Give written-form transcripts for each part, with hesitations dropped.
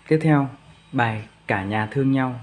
Tiếp theo, bài Cả nhà thương nhau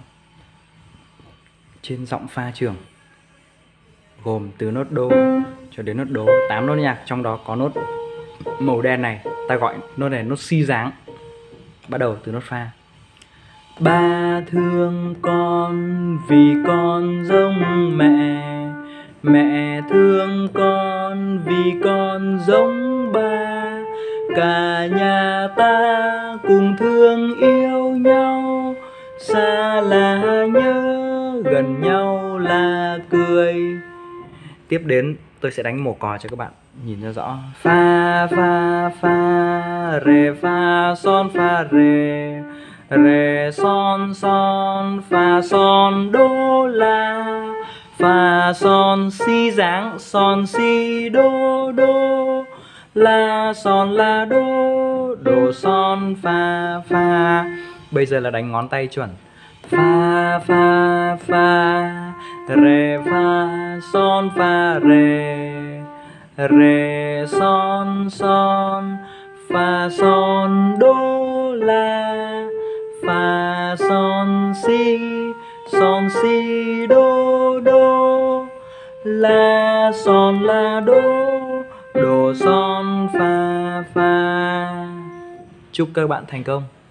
trên giọng pha trưởng, gồm từ nốt đô cho đến nốt đố, 8 nốt nhạc, trong đó có nốt màu đen này, ta gọi nốt này nốt si dáng. Bắt đầu từ nốt pha. Ba thương con vì con giống mẹ, mẹ thương con vì con giống ba. Cả nhà ta cùng thương yêu nhau, xa là nhớ, gần nhau là cười. Tiếp đến tôi sẽ đánh mổ cò cho các bạn nhìn cho rõ. Fa fa fa re fa re, re son fa son đô la, fa son si dáng, son si đô đô, la son la đô, đô son fa fa. Bây giờ là đánh ngón tay chuẩn. Fa fa fa re fa re son fa son đô la, fa son si đô đô, la son la đô, đô son fa fa. Chúc các bạn thành công.